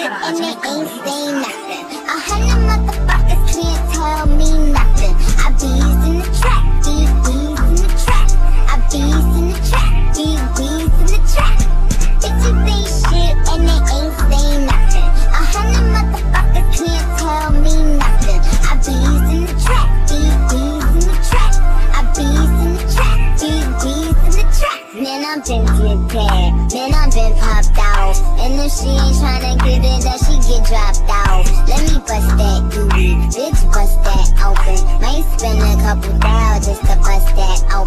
shit and they ain't saying nothing. 100 motherfuckers can't tell me nothing. I bees in the trap, bees in the trap. I bees in the trap, bees in the trap. Bitches ain't shit and they ain't saying nothing. 100 motherfuckers can't tell me nothing. I bees in the trap, bees in the trap. I bees in the trap, bees in the trap. Man, I'm been get bad, man, I'm been popped out. And if she ain't tryna get it, then she get dropped out. Let me bust that booty, bitch, bust that open. Might spend a couple $1,000 just to bust that open.